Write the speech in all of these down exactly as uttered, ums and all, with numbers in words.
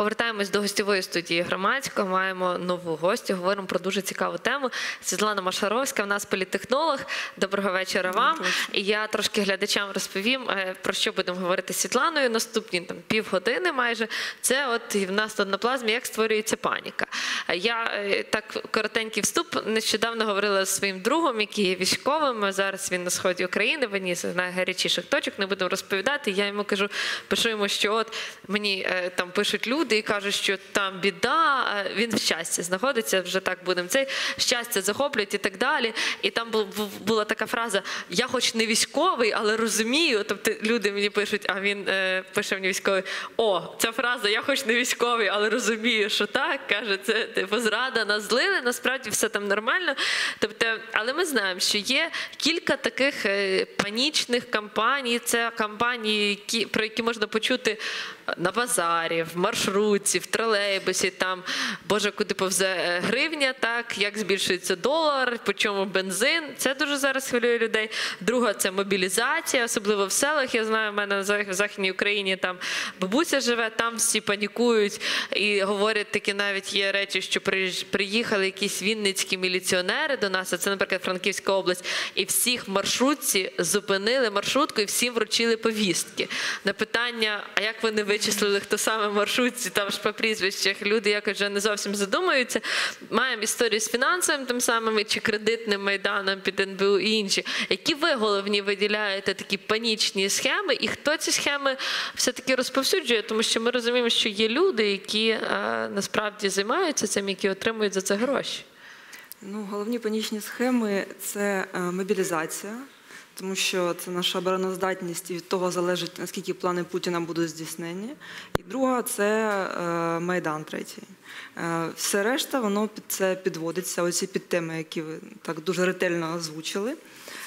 Повертаємось до гостьової студії Громадського. Маємо нову гостю. Говоримо про дуже цікаву тему. Світлана Машаровська, в нас політтехнолог. Доброго вечора вам. І я трошки глядачам розповім, про що будемо говорити з Світланою наступні там, півгодини майже. Це от в нас тут на плазмі, як створюється паніка. Я так коротенький вступ. Нещодавно говорила з своїм другом, який є військовим. Зараз він на сході України, в одній з найгарячіших точок. Не будемо розповідати. Я йому кажу, пишу йому, що от мені там пишуть люди і кажуть, що там біда, він в щасті знаходиться, вже так будемо, цей щастя захоплюють і так далі. І там була така фраза, я хоч не військовий, але розумію, тобто люди мені пишуть, а він е, пише мені військовий, о, ця фраза, я хоч не військовий, але розумію, що так, каже, це типу зрада, нас злили, насправді все там нормально. Тобто, але ми знаємо, що є кілька таких е, панічних кампаній, це кампанії, які, про які можна почути на базарі, в маршрутці, в тролейбусі, там, боже, куди повзе гривня, так, як збільшується долар, по чому бензин, це дуже зараз хвилює людей. Друга – це мобілізація, особливо в селах, я знаю, в мене в Західній Україні там бабуся живе, там всі панікують і говорять, такі навіть є речі, що приїхали якісь вінницькі міліціонери до нас, а це, наприклад, Франківська область, і всіх в маршрутці зупинили маршрутку і всім вручили повістки. На питання, а як вони вичислили, хто саме в маршрутці, там ж по прізвищах, люди якось вже не зовсім задумуються. Маємо історію з фінансовим тим самим, чи кредитним майданом під ен бе у і інші. Які ви головні виділяєте такі панічні схеми, і хто ці схеми все-таки розповсюджує? Тому що ми розуміємо, що є люди, які а, насправді займаються цим, які отримують за це гроші. Ну, головні панічні схеми – це мобілізація, тому що це наша обороноздатність і від того залежить, наскільки плани Путіна будуть здійснені. І друга – це е, Майдан третій. Е, все решта, воно під це підводиться, оці підтеми, які ви так дуже ретельно озвучили. Е,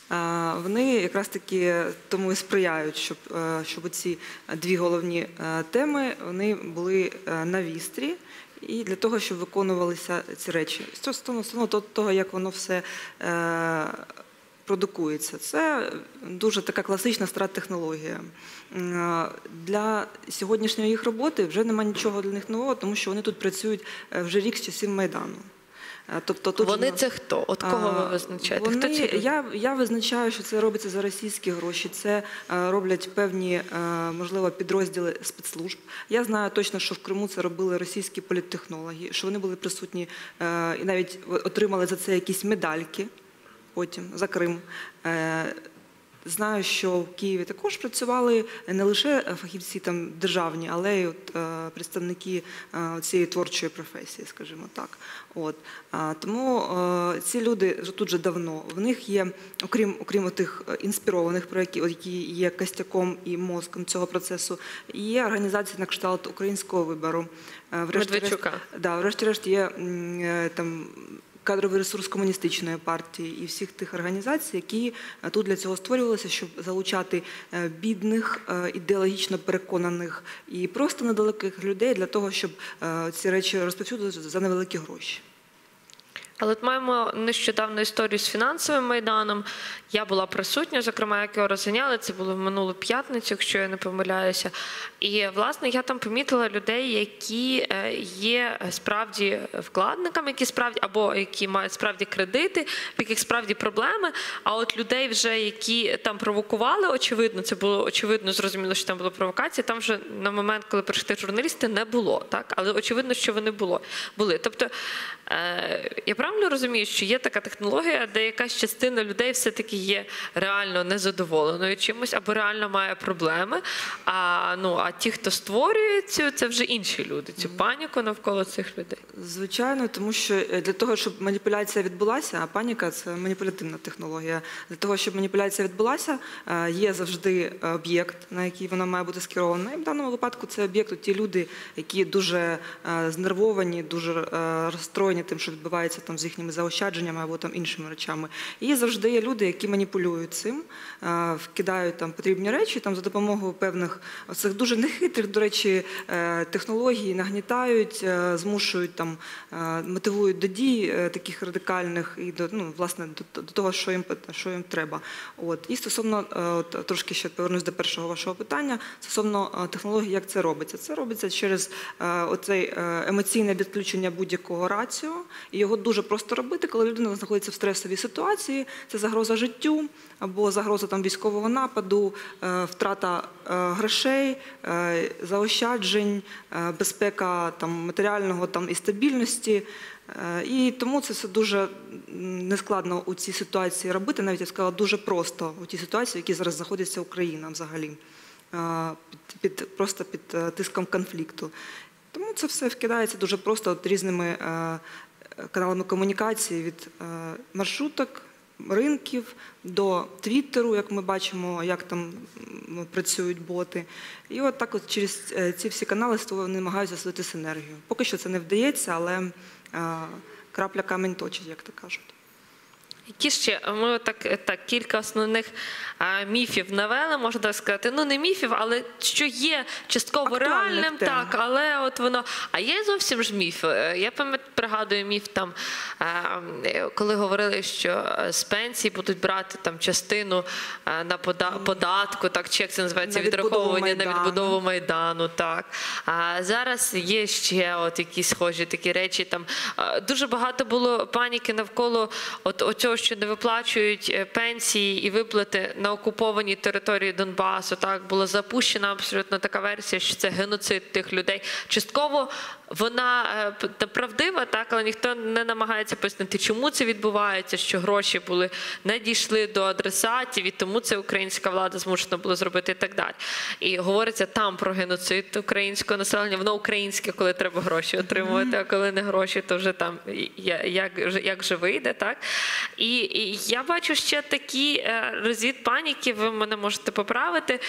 вони якраз таки тому і сприяють, щоб, е, щоб ці дві головні е, теми вони були е, на вістрі. І для того, щоб виконувалися ці речі. Стосовно того, як воно все е, продукується. Це дуже така класична страттехнологія. Для сьогоднішньої їх роботи вже немає нічого для них нового, тому що вони тут працюють вже рік з часів Майдану. Тобто, тут вони це хто? От кого ви визначаєте? Вони, хто ці? Я, я визначаю, що це робиться за російські гроші, це роблять певні, можливо, підрозділи спецслужб. Я знаю точно, що в Криму це робили російські політтехнологи, що вони були присутні і навіть отримали за це якісь медальки потім за Крим. Знаю, що в Києві також працювали не лише фахівці там державні, але й от, е, представники е, цієї творчої професії, скажімо так. От. А, тому е, ці люди тут вже давно. В них є, окрім, окрім тих інспірованих, про які, які є костяком і мозком цього процесу, є організації на кшталт українського вибору. Медведчука. Да, врешті-решт є е, там кадровий ресурс комуністичної партії і всіх тих організацій, які тут для цього створювалися, щоб залучати бідних, ідеологічно переконаних і просто недалеких людей для того, щоб ці речі розповсюдити за невеликі гроші. Але от маємо нещодавну історію з фінансовим Майданом. Я була присутня, зокрема, як його розганяли, це було в минулу п'ятницю, якщо я не помиляюся. І, власне, я там помітила людей, які є справді вкладниками, які справді, або які мають справді кредити, в яких справді проблеми, а от людей вже, які там провокували, очевидно, це було очевидно, зрозуміло, що там була провокація, там вже на момент, коли прийшли журналісти, не було, так? Але очевидно, що вони було, були. Тобто, я правильно розумію, що є така технологія, де якась частина людей все-таки є реально незадоволеною чимось, або реально має проблеми, а, ну, а ті, хто створює цю, це вже інші люди, цю паніку навколо цих людей? Звичайно, тому що для того, щоб маніпуляція відбулася, а паніка – це маніпулятивна технологія, для того, щоб маніпуляція відбулася, є завжди об'єкт, на який вона має бути скерована. І в даному випадку це об'єкт, ті люди, які дуже знервовані, дуже розстроєні тим, що відбувається там там, з їхніми заощадженнями або там, іншими речами. І завжди є люди, які маніпулюють цим, вкидають там, потрібні речі там, за допомогою певних цих дуже нехитрих, до речі, технологій, нагнітають, змушують, там, мотивують до дій таких радикальних і до, ну, власне, до, до того, що їм, що їм треба. От. І стосовно, от, трошки ще повернусь до першого вашого питання, стосовно технологій, як це робиться. Це робиться через оцей емоційне відключення будь-якого раціо, і його дуже просто робити, коли людина знаходиться в стресовій ситуації, це загроза життю, або загроза там, військового нападу, втрата грошей, заощаджень, безпека там, матеріального там, і стабільності. І тому це все дуже нескладно у цій ситуації робити, навіть я сказала, дуже просто у тій ситуації, в якій зараз знаходиться Україна взагалі, під, під, просто під тиском конфлікту. Тому це все вкидається дуже просто от, різними каналами комунікації від маршруток, ринків до Твіттеру, як ми бачимо, як там працюють боти. І от так от через ці всі канали вони намагаються створити синергію. Поки що це не вдається, але крапля камінь точить, як то кажуть. Які ще, ми так, так кілька основних а, міфів навели, можна так сказати, ну не міфів, але що є частково актуальних реальним, тем. так, але от воно, а є зовсім ж міф. Я пам'ятаю, пригадую міф там, а, коли говорили, що з пенсії будуть брати там частину а, на пода податку, так, чи як це називається, на відраховування на Майдану. відбудову Майдану, так. А зараз є ще от якісь схожі такі речі, там а, дуже багато було паніки навколо от оцього, що не виплачують пенсії і виплати на окупованій території Донбасу. Так, була запущена абсолютно така версія, що це геноцид тих людей. Частково вона е, правдива, так, але ніхто не намагається пояснити, чому це відбувається, що гроші були, не дійшли до адресатів, і тому це українська влада змушена була зробити і так далі. І говориться там про геноцид українського населення. Воно українське, коли треба гроші отримувати, а коли не гроші, то вже там як, як же вийде, так? І, і я бачу ще такі розвід паніки, ви мене можете поправити,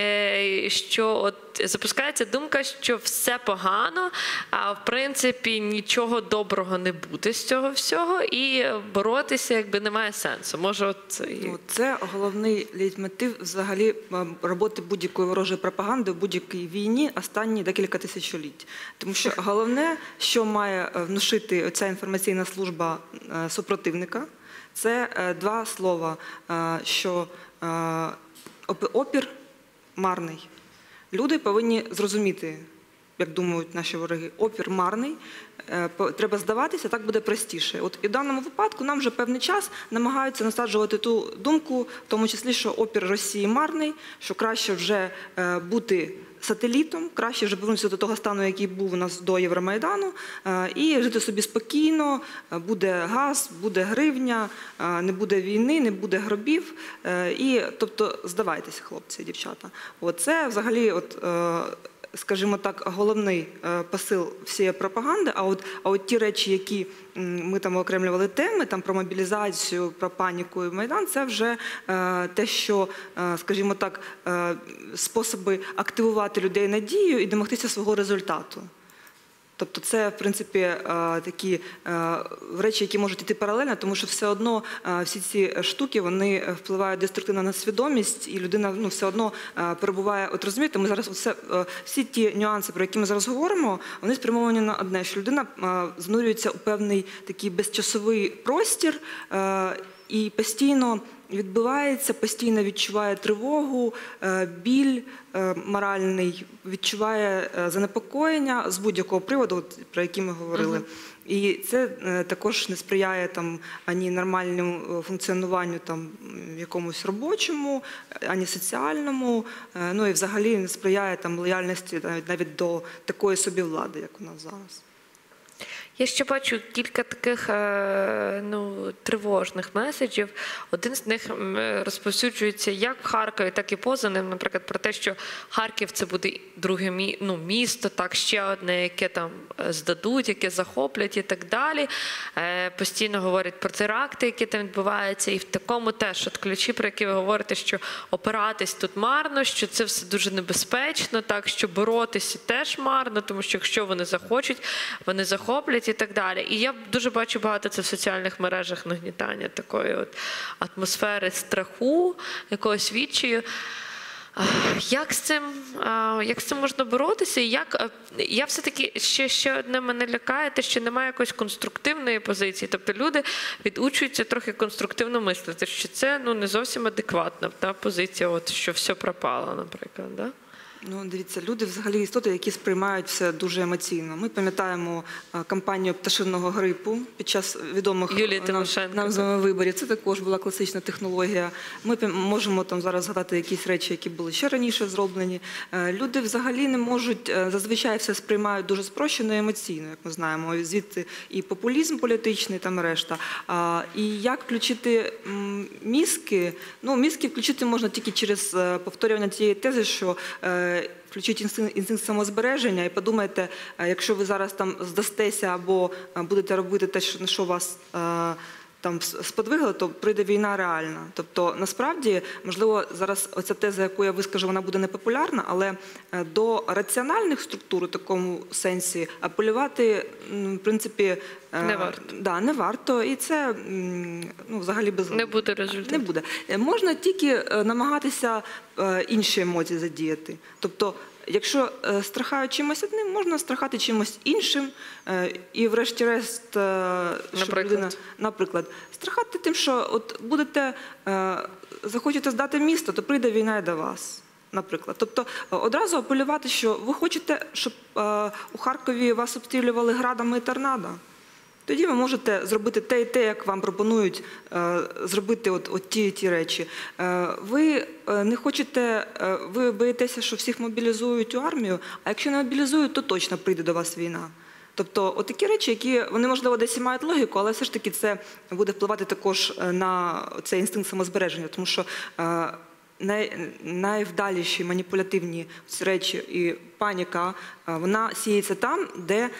що от запускається думка, що все погано, а в принципі нічого доброго не буде з цього всього, і боротися якби немає сенсу. Може, от... Ну, це головний лейтмотив взагалі роботи будь-якої ворожої пропаганди в будь-якій війні останні декілька тисячоліть. Тому що головне, що має внушити ця інформаційна служба супротивника, це два слова, що опір марний. Люди повинні зрозуміти, як думають наші вороги, опір марний, треба здаватися, так буде простіше. От і в даному випадку нам вже певний час намагаються насаджувати ту думку, в тому числі, що опір Росії марний, що краще вже бути сателітом, краще вже повернутися до того стану, який був у нас до Євромайдану, і жити собі спокійно, буде газ, буде гривня, не буде війни, не буде гробів. І, тобто, здавайтеся, хлопці і дівчата. От це взагалі, от, скажімо так, головний посил всієї пропаганди, а от, а от ті речі, які ми там окремлювали теми, там про мобілізацію, про паніку і Майдан, це вже е, те, що, е, скажімо так, е, способи активувати людей на дію і домогтися свого результату. Тобто це, в принципі, е, такі е, речі, які можуть йти паралельно, тому що все одно е, всі ці штуки, вони впливають деструктивно на свідомість, і людина, ну, все одно е, перебуває, от розумієте, ми зараз все, е, всі ті нюанси, про які ми зараз говоримо, вони спрямовані на одне, що людина е, занурюється у певний такий безчасовий простір е, і постійно відбивається, постійно відчуває тривогу, біль моральний, відчуває занепокоєння з будь-якого приводу, про який ми говорили. Uh-huh. І це також не сприяє там, ані нормальному функціонуванню там, якомусь робочому, ані соціальному, ну і взагалі не сприяє там, лояльності навіть, навіть до такої собі влади, як у нас зараз. Я ще бачу кілька таких ну, тривожних меседжів. Один з них розповсюджується як в Харкові, так і поза ним. Наприклад, про те, що Харків – це буде друге мі... ну, місто, так, ще одне, яке там здадуть, яке захоплять і так далі. Постійно говорять про теракти, які там відбуваються. І в такому теж от ключі, про які ви говорите, що опиратись тут марно, що це все дуже небезпечно, так, що боротися теж марно, тому що якщо вони захочуть, вони захоплять. і так далі. І я дуже бачу багато це в соціальних мережах нагнітання такої от атмосфери страху, якогось відчаю. Як з цим, як з цим можна боротися? І як, я все-таки, ще, ще одне мене лякає, те, що немає якоїсь конструктивної позиції. Тобто люди відучуються трохи конструктивно мислити, що це ну, не зовсім адекватна та, позиція, от, що все пропало, наприклад. Да? Ну, дивіться, люди взагалі істоти, які сприймають все дуже емоційно. Ми пам'ятаємо а, кампанію пташиного грипу під час відомих Юлії нам, Тимошенко. нам з вами виборів. Це також була класична технологія. Ми пам- можемо там зараз згадати якісь речі, які були ще раніше зроблені. Е, Люди взагалі не можуть, е, зазвичай все сприймають дуже спрощено і емоційно, як ми знаємо. Звідти і популізм політичний, там решта. А, І як включити м, мізки? Ну, мізки включити можна тільки через е, повторювання тієї тези, що е, включіть інстинкт, інстинкт самозбереження і подумайте, якщо ви зараз там здастеся або будете робити те, що, на що вас е, там сподвигло, то прийде війна реальна. Тобто, насправді, можливо, зараз оця теза, яку я вискажу, вона буде непопулярна, але до раціональних структур у такому сенсі апелювати, в принципі, не варто. Да, не варто. І це ну, взагалі без... Не буде результату. Не буде. Можна тільки намагатися інші емоції задіяти. Тобто, якщо страхають чимось одним, можна страхати чимось іншим. І врешті-решт, щоб Наприклад? людина, наприклад, страхати тим, що от будете, захочете здати місто, то прийде війна і до вас. Наприклад. Тобто одразу апелювати, що ви хочете, щоб у Харкові вас обстрілювали градами і торнадо. Тоді ви можете зробити те і те, як вам пропонують е, зробити от, от ті і ті речі. Е, ви не хочете, е, ви боїтеся, що всіх мобілізують у армію, а якщо не мобілізують, то точно прийде до вас війна. Тобто от такі речі, які, вони, можливо, десь і мають логіку, але все ж таки це буде впливати також на цей інстинкт самозбереження, тому що е, Най, найвдаліші маніпулятивні речі і паніка, вона сіється там, де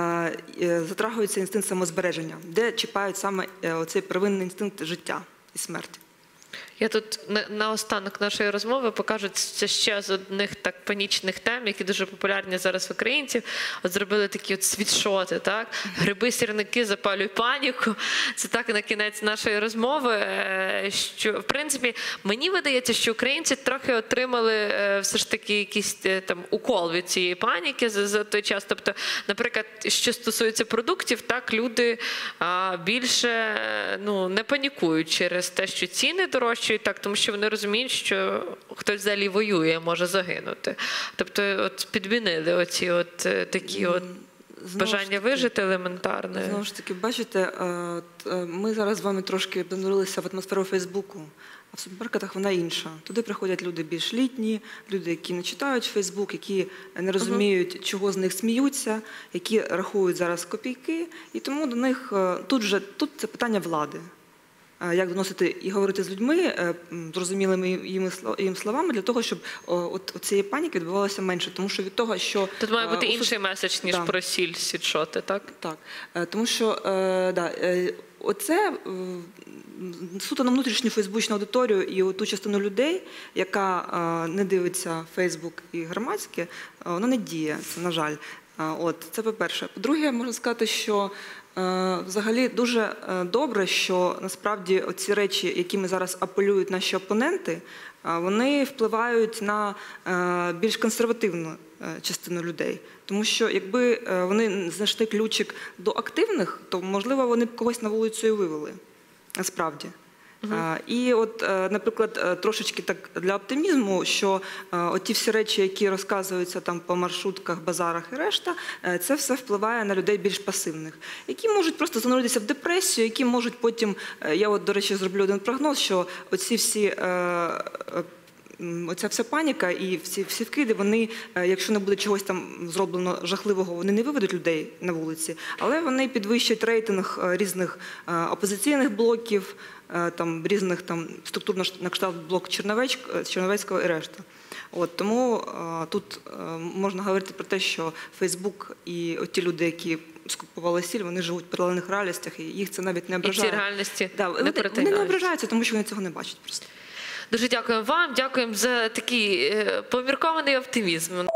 е, затрагується інстинкт самозбереження, де чіпають саме цей первинний інстинкт життя і смерті. Я тут на, на останок нашої розмови покажу це ще з одних так панічних тем, які дуже популярні зараз в українців. От зробили такі от світшоти, так? Гриби, сірники, запалюй паніку. Це так на кінець нашої розмови, що, в принципі, мені видається, що українці трохи отримали все ж таки якийсь там укол від цієї паніки за, за той час. Тобто, наприклад, що стосується продуктів, так, люди а, більше ну, не панікують через те, що ціни дорожчі, так, тому що вони розуміють, що хтось взагалі воює, може загинути. Тобто от підмінили оці от такі от бажання вижити елементарне. Знову ж таки, бачите, ми зараз з вами трошки занурилися в атмосферу Фейсбуку, а в супермаркетах вона інша. Туди приходять люди більш літні, люди, які не читають Фейсбук, які не розуміють, чого з них сміються, які рахують зараз копійки, і тому до них тут же тут це питання влади. Як доносити і говорити з людьми зрозумілими їм словами для того, щоб от цієї паніки відбувалося менше. Тому що від того, що... Тут має бути інший меседж, ніж да. про сіль, світшоти, так? Так. Тому що да, оце суто на внутрішню фейсбучну аудиторію і ту частину людей, яка не дивиться Фейсбук і громадське, вона не діє, це, на жаль. От, це по-перше. По-друге, можна сказати, що взагалі дуже добре, що насправді оці речі, якими зараз апелюють наші опоненти, вони впливають на більш консервативну частину людей. Тому що якби вони знайшли ключик до активних, то, можливо, вони б когось на вулицю і вивели. Насправді. Uh-huh. І от, наприклад, трошечки так для оптимізму, що оті всі речі, які розказуються там по маршрутках, базарах і решта, це все впливає на людей більш пасивних, які можуть просто зануритися в депресію, які можуть потім, я от, до речі, зроблю один прогноз, що оці всі оця вся паніка і всі, всі вкиди, вони, якщо не буде чогось там зроблено жахливого, вони не виведуть людей на вулиці, але вони підвищать рейтинг різних опозиційних блоків, там, різних там, структур на кшталт блок Черновецького і решта. От, тому а, тут а, можна говорити про те, що Фейсбук і ті люди, які скупували сіль, вони живуть в паралельних реальностях, і їх це навіть не ображає. І ці реальності да, не вони, перетинають. Вони не ображаються, тому що вони цього не бачать просто. Дуже дякуємо вам, дякуємо за такий поміркований оптимізм.